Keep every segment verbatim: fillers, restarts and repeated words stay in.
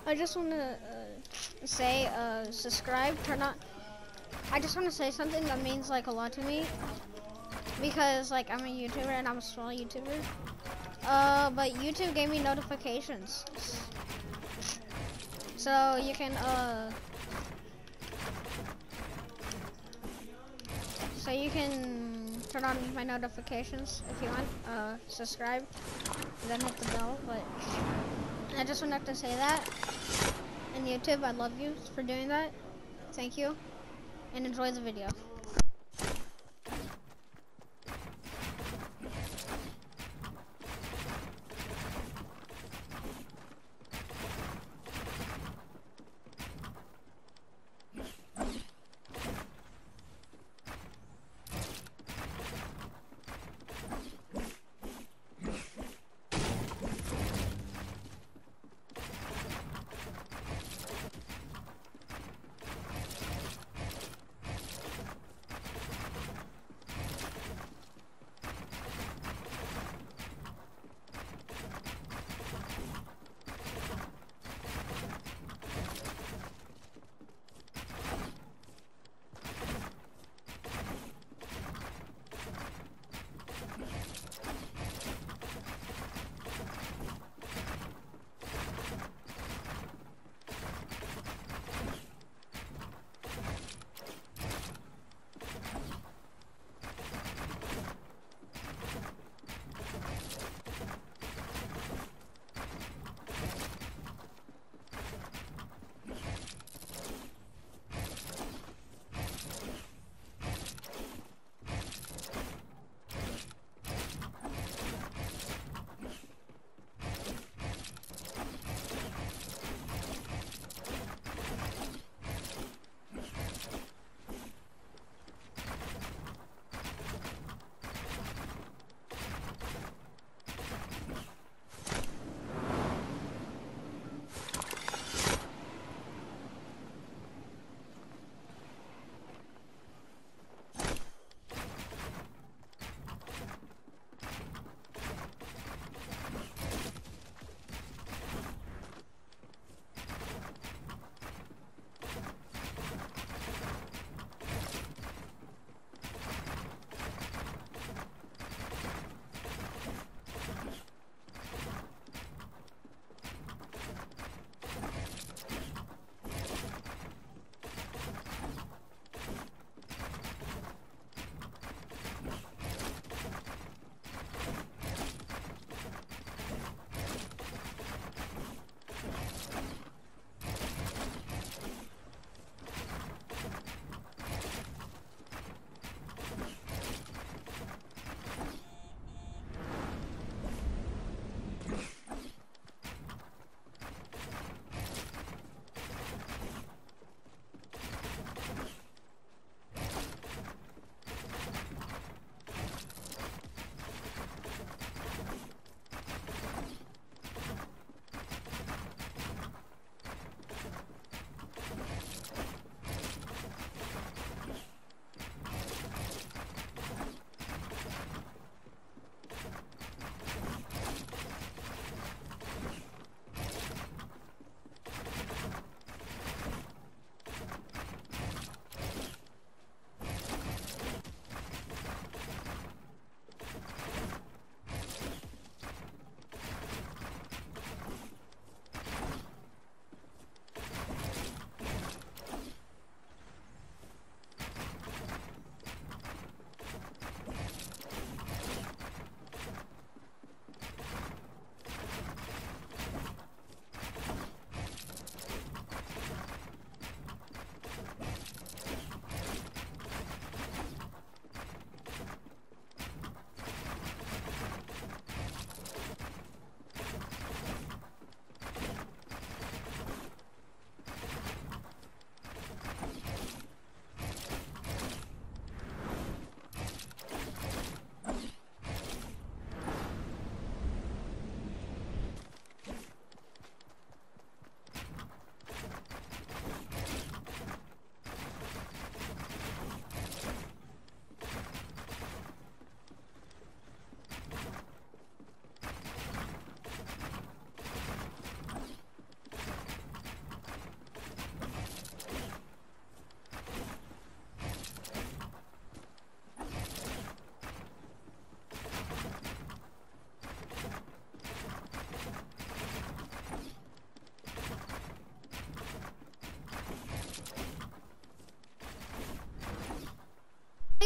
I just want to uh, say, uh, subscribe, turn on. I just want to say something that means like a lot to me, because like I'm a YouTuber and I'm a small YouTuber. Uh, but YouTube gave me notifications, so you can uh, so you can turn on my notifications if you want. Uh, subscribe, and then hit the bell. But I just wanted to say that. And YouTube, I love you for doing that. Thank you, and enjoy the video.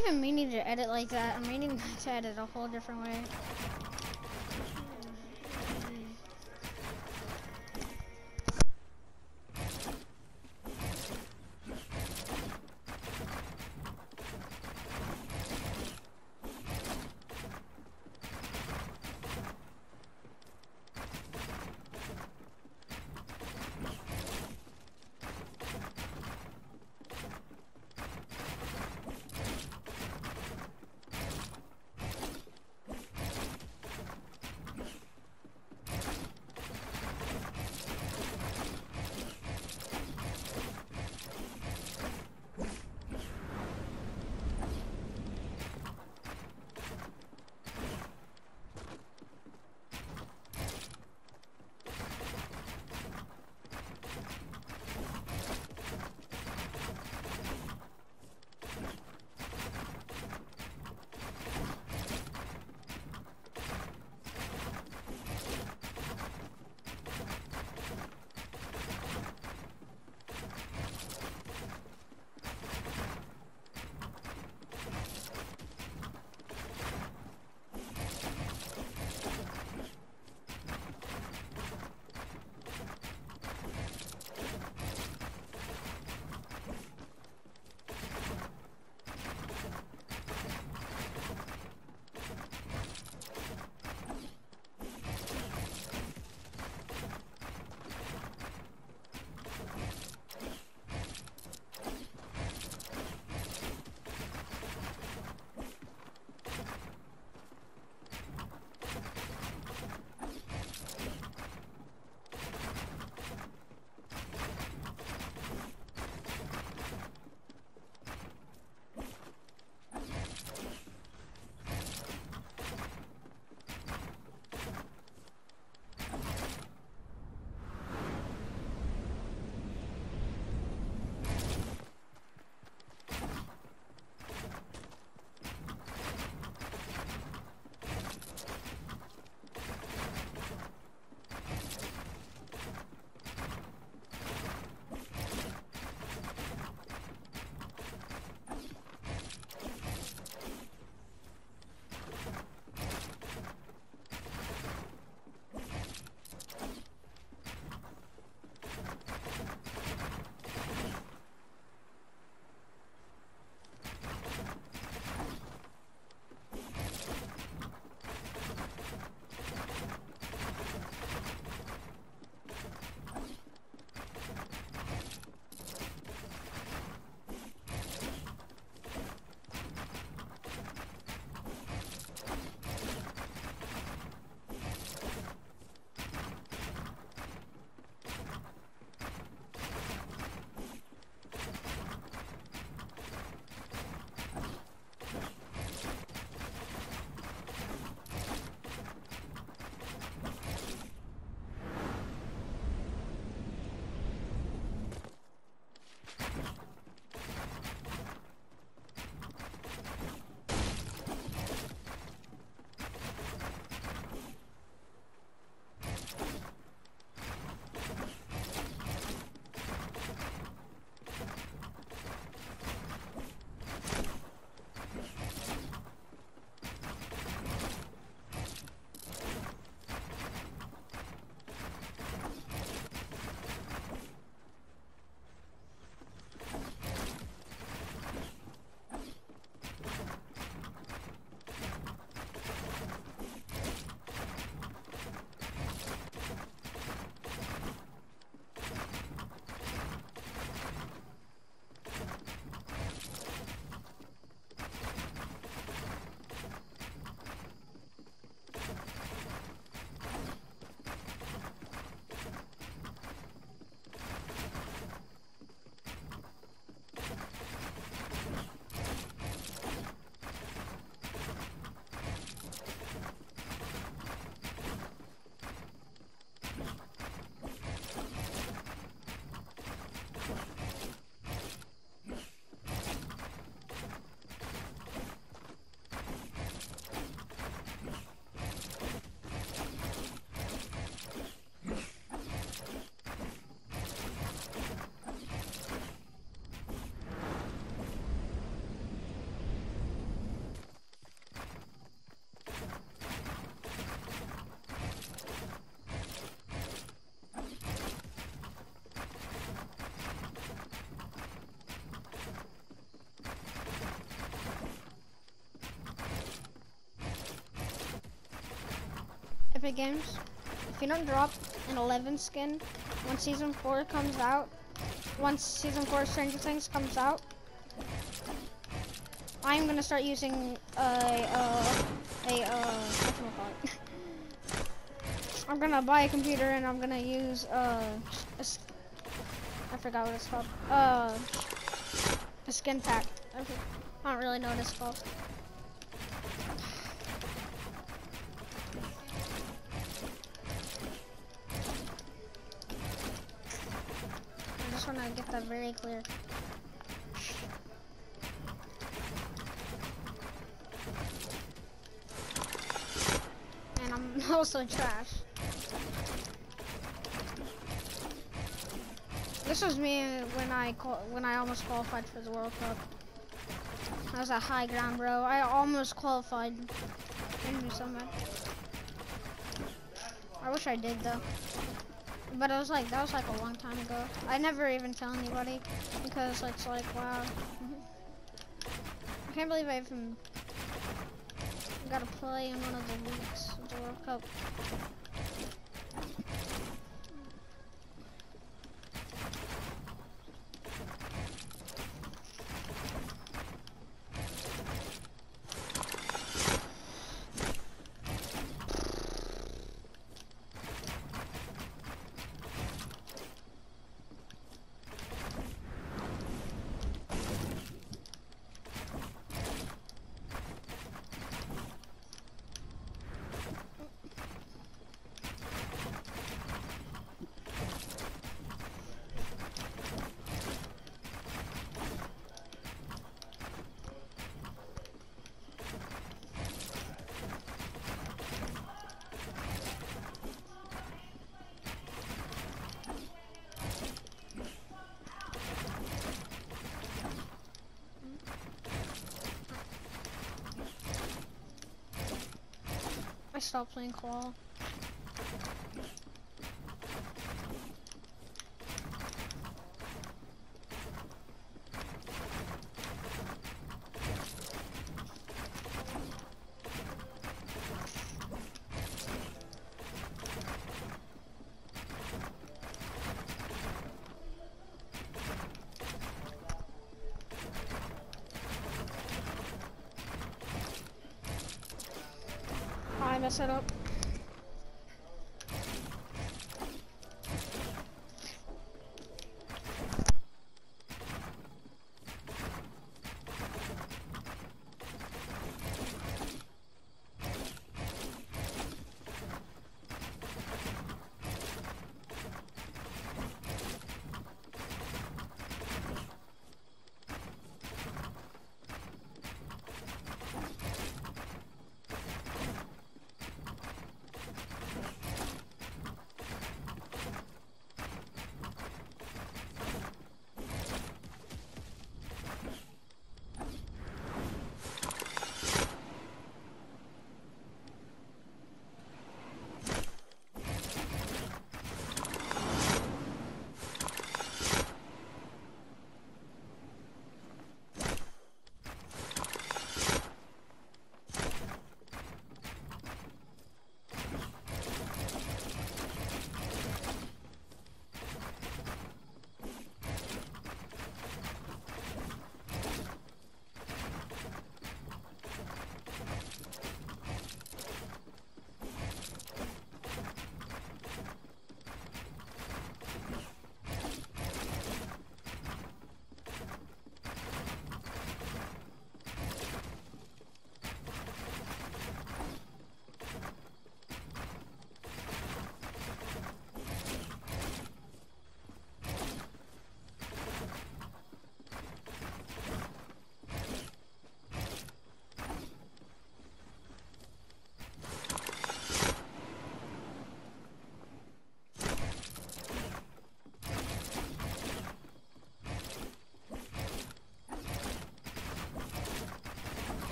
even meaning to edit like that. I'm meaning to edit a whole different way. Epic Games, if you don't drop an eleven skin when season four comes out, once season four of Stranger Things comes out, I'm gonna start using a uh, a uh, whatchamacallit? I'm gonna buy a computer and I'm gonna use uh, a, I forgot what it's called. Uh, a skin pack. I don't really know what it's called. I just wanna get that very clear. And I'm also trash. This was me when I when I almost qualified for the World Cup. That was a high ground, bro. I almost qualified. Made me so mad. I wish I did though. But it was like that was like a long time ago. I never even tell anybody because it's like wow. I can't believe I even got to play in one of the leagues of the World Cup. I stopped playing Claw. I messed it up.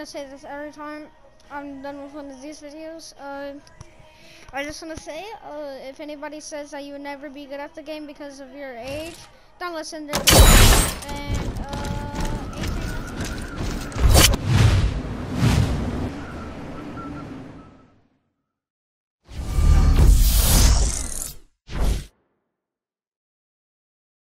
gonna say this every time I'm done with one of these videos. Uh, I just wanna say, uh, if anybody says that you would never be good at the game because of your age, don't listen to them. And uh,